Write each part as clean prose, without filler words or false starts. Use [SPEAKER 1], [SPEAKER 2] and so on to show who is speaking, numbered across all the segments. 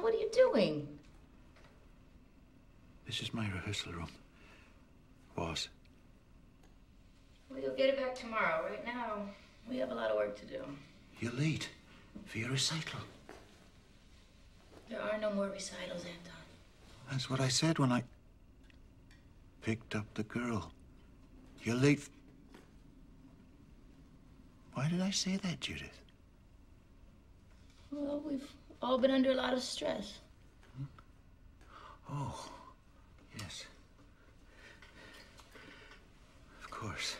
[SPEAKER 1] what are you doing?
[SPEAKER 2] This is my rehearsal room. Was.
[SPEAKER 1] Well, you'll get it back tomorrow. Right now, we have a lot of work to do.
[SPEAKER 2] You're late for your recital.
[SPEAKER 1] There are no more recitals, Anton.
[SPEAKER 2] That's what I said when I picked up the girl. You're late. Why did I say that, Judith?
[SPEAKER 1] Well, we've all been under a lot of stress.
[SPEAKER 2] Oh, yes. Of course.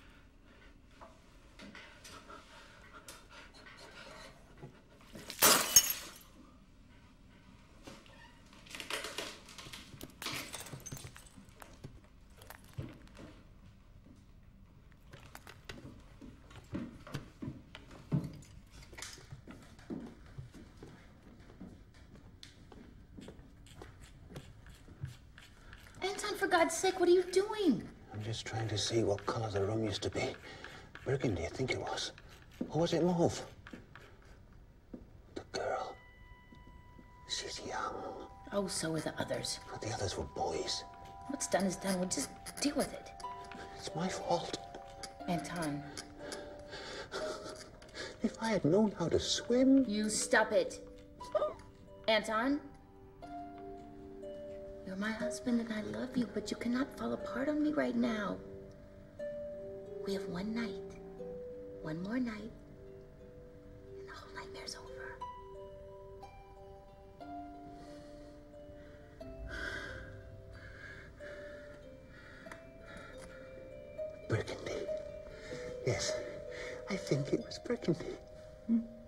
[SPEAKER 1] Anton, for God's sake, what are you doing?
[SPEAKER 2] I'm just trying to see what color the room used to be. Burgundy, I think it was. Or was it mauve? The girl. She's young.
[SPEAKER 1] Oh, so are the others.
[SPEAKER 2] But the others were boys.
[SPEAKER 1] What's done is done. We'll just deal with it.
[SPEAKER 2] It's my fault.
[SPEAKER 1] Anton.
[SPEAKER 2] If I had known how to swim...
[SPEAKER 1] You stop it. Anton? You're my husband and I love you, but you cannot fall apart on me right now. We have one night. One more night. And the whole nightmare's over.
[SPEAKER 2] Burgundy. Yes, I think it was Burgundy. Hmm?